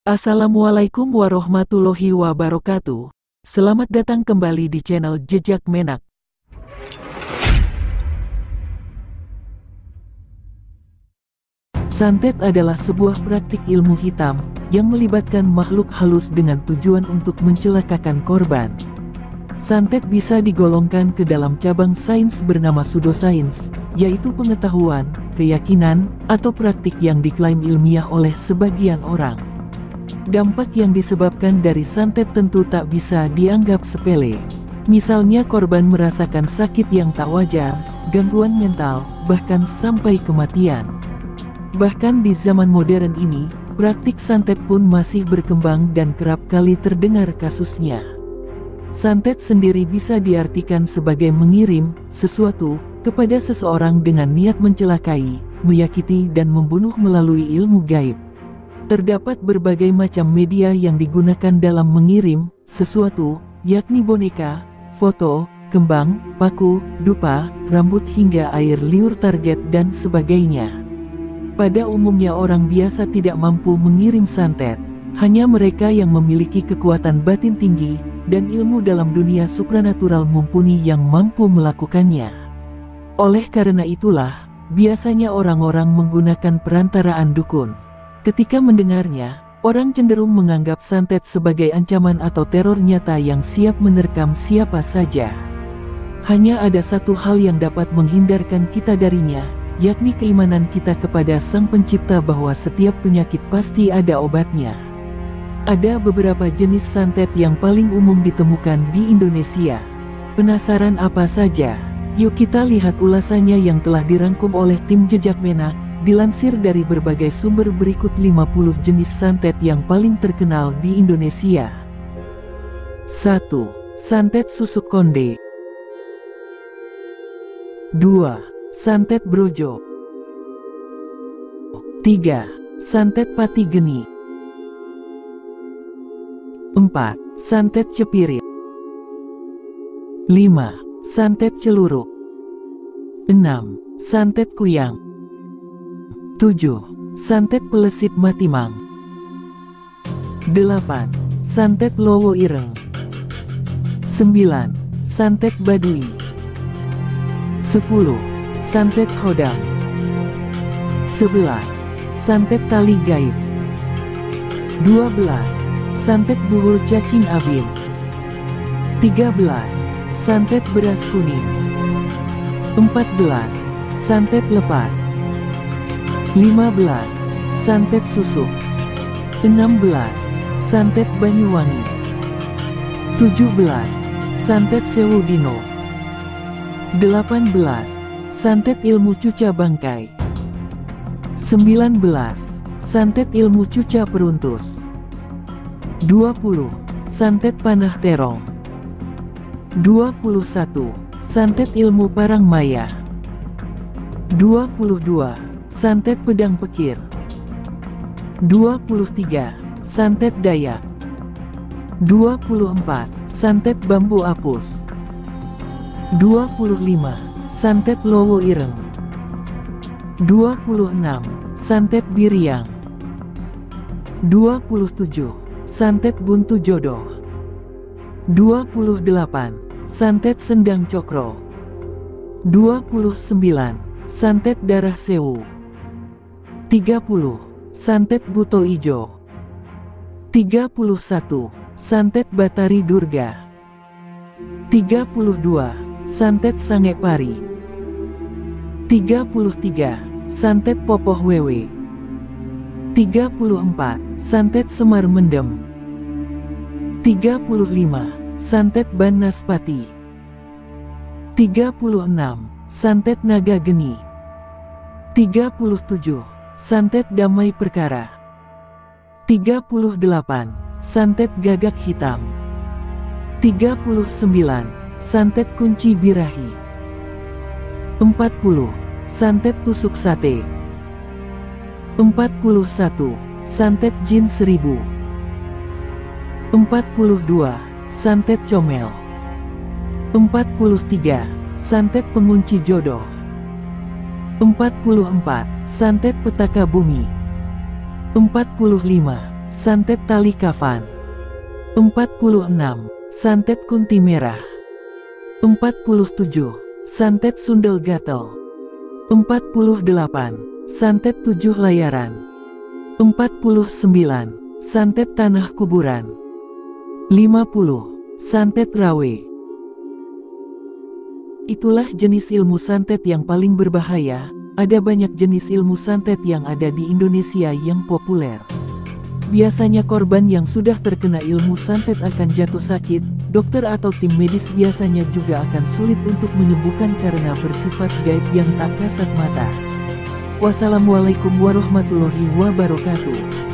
Assalamualaikum warahmatullahi wabarakatuh. Selamat datang kembali di channel Jejak Menak. Santet adalah sebuah praktik ilmu hitam yang melibatkan makhluk halus dengan tujuan untuk mencelakakan korban. Santet bisa digolongkan ke dalam cabang sains bernama pseudosains, yaitu pengetahuan, keyakinan, atau praktik yang diklaim ilmiah oleh sebagian orang. Dampak yang disebabkan dari santet tentu tak bisa dianggap sepele. Misalnya korban merasakan sakit yang tak wajar, gangguan mental, bahkan sampai kematian. Bahkan di zaman modern ini, praktik santet pun masih berkembang dan kerap kali terdengar kasusnya. Santet sendiri bisa diartikan sebagai mengirim sesuatu kepada seseorang dengan niat mencelakai, menyakiti dan membunuh melalui ilmu gaib. Terdapat berbagai macam media yang digunakan dalam mengirim sesuatu, yakni boneka, foto, kembang, paku, dupa, rambut hingga air liur target dan sebagainya. Pada umumnya orang biasa tidak mampu mengirim santet, hanya mereka yang memiliki kekuatan batin tinggi dan ilmu dalam dunia supranatural mumpuni yang mampu melakukannya. Oleh karena itulah, biasanya orang-orang menggunakan perantaraan dukun. Ketika mendengarnya, orang cenderung menganggap santet sebagai ancaman atau teror nyata yang siap menerkam siapa saja. Hanya ada satu hal yang dapat menghindarkan kita darinya, yakni keimanan kita kepada Sang Pencipta bahwa setiap penyakit pasti ada obatnya. Ada beberapa jenis santet yang paling umum ditemukan di Indonesia. Penasaran apa saja? Yuk kita lihat ulasannya yang telah dirangkum oleh tim Jejak Menak. Dilansir dari berbagai sumber berikut 50 jenis santet yang paling terkenal di Indonesia. 1. Santet susuk konde. 2. Santet brojo. 3. Santet pati geni. 4. Santet cepirit. 5. Santet celuruk. 6. Santet kuyang. 7. Santet pelesit matimang. 8. Santet lowo ireng. 9. Santet badui. 10. Santet hodam. 11. Santet tali gaib. 12. Santet buhul cacing abin. 13. Santet beras kuning. 14. Santet lepas. 15. Santet susuk. 16. Santet Banyuwangi. 17. Santet Sewu Dino. 18. Santet ilmu cuca bangkai. 19. Santet ilmu cuca peruntus. 20. Santet panah terong. 21. Santet ilmu parang maya. 22. Santet pedang pekir. 23. Santet dayak. 24. Santet bambu apus. 25. Santet lowo ireng. 26. Santet biriang. 27. Santet buntu jodoh. 28. Santet sendang cokro. 29. Santet darah sewu. 30. Santet buto ijo. 31. Santet batari durga. 32. Santet sange pari. 33. Santet popoh wewe. 34. Santet semar mendem. 35. Santet ban naspati. 36. Santet naga geni. 37. Santet damai perkara. 38. Santet gagak hitam. 39. Santet kunci birahi. 40. Santet tusuk sate. 41. Santet jin seribu. 42. Santet comel. 43. Santet pengunci jodoh. 44. Santet petaka bumi. 45. santet tali kafan. 46. Santet kunti merah. 47. Santet sundel gatel. 48. Santet 7 layaran. 49. Santet tanah kuburan. 50. Santet rawe. Itulah jenis ilmu santet yang paling berbahaya. Ada banyak jenis ilmu santet yang ada di Indonesia yang populer. Biasanya korban yang sudah terkena ilmu santet akan jatuh sakit. Dokter atau tim medis biasanya juga akan sulit untuk menyembuhkan karena bersifat gaib yang tak kasat mata. Wassalamualaikum warahmatullahi wabarakatuh.